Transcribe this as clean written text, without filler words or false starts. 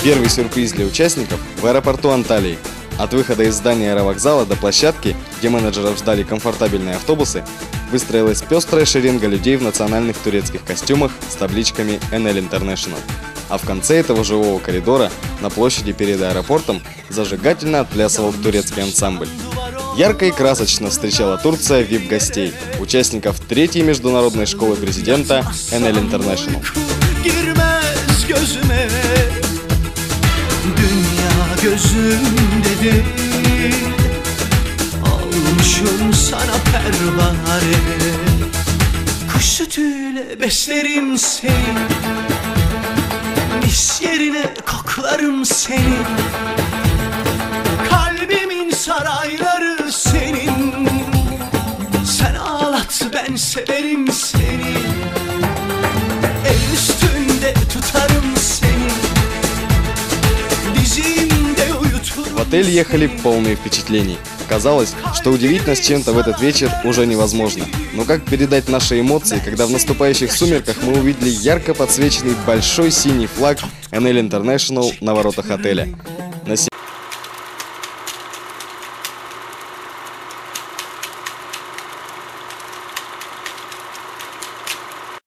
Первый сюрприз для участников в аэропорту Анталии. От выхода из здания аэровокзала до площадки, где менеджеров ждали комфортабельные автобусы, выстроилась пестрая шеренга людей в национальных турецких костюмах с табличками NL International. А в конце этого живого коридора, на площади перед аэропортом, зажигательно отплясывал турецкий ансамбль. Ярко и красочно встречала Турция VIP-гостей, участников третьей международной школы президента NL International. Gözümdedir, almışım sana pervane. Kuş sütüyle beslerim seni, mis yerine koklarım seni. Kalbimin sarayları senin, sen ağlat ben severim seni. El üstünde tutarım seni. В отель ехали полные впечатлений. Казалось, что удивить нас чем-то в этот вечер уже невозможно. Но как передать наши эмоции, когда в наступающих сумерках мы увидели ярко подсвеченный большой синий флаг NL International на воротах отеля?